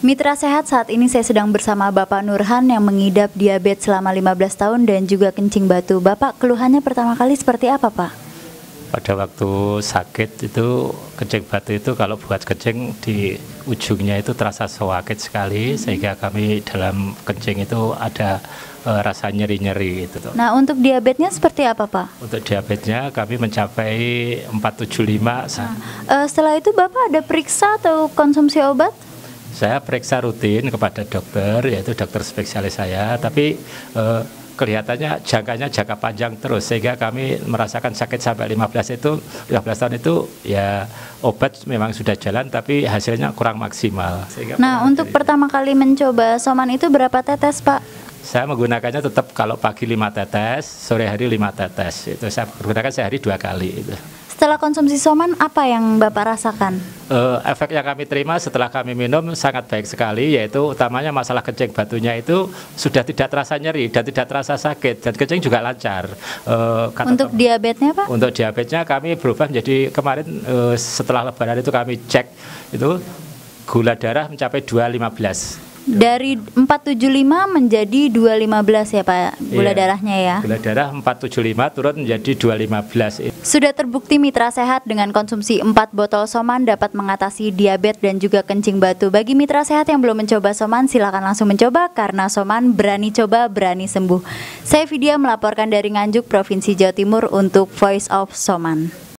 Mitra Sehat, saat ini saya sedang bersama Bapak Nurhan yang mengidap diabetes selama 15 tahun dan juga kencing batu. Bapak, keluhannya pertama kali seperti apa, Pak? Pada waktu sakit itu kencing batu itu kalau buat kencing di ujungnya itu terasa sakit sekali, sehingga kami dalam kencing itu ada rasa nyeri-nyeri itu. Nah, untuk diabetesnya seperti apa, Pak? Untuk diabetesnya kami mencapai 475. Setelah itu Bapak ada periksa atau konsumsi obat? Saya periksa rutin kepada dokter, yaitu dokter spesialis saya, tapi kelihatannya jangka panjang terus, sehingga kami merasakan sakit sampai 15 tahun itu ya obat memang sudah jalan, tapi hasilnya kurang maksimal. Nah, untuk pertama kali mencoba Soman itu berapa tetes, Pak? Saya menggunakannya tetap kalau pagi 5 tetes, sore hari 5 tetes. Itu saya gunakan sehari 2 kali itu. Setelah konsumsi Soman, apa yang Bapak rasakan? Efek yang kami terima setelah kami minum sangat baik sekali, yaitu utamanya masalah kencing batunya itu sudah tidak terasa nyeri dan tidak terasa sakit, dan kencing juga lancar. Untuk diabetesnya, Pak? Untuk diabetesnya kami berubah menjadi kemarin setelah lebaran itu kami cek itu gula darah mencapai 215. Dari 475 menjadi 215 ya, Pak, gula darahnya ya? Gula darah 475 turun menjadi 215. Sudah terbukti Mitra Sehat dengan konsumsi 4 botol Soman dapat mengatasi diabetes dan juga kencing batu. Bagi Mitra Sehat yang belum mencoba Soman, silakan langsung mencoba karena Soman berani coba, berani sembuh. Saya Vidya melaporkan dari Nganjuk, Provinsi Jawa Timur untuk Voice of Soman.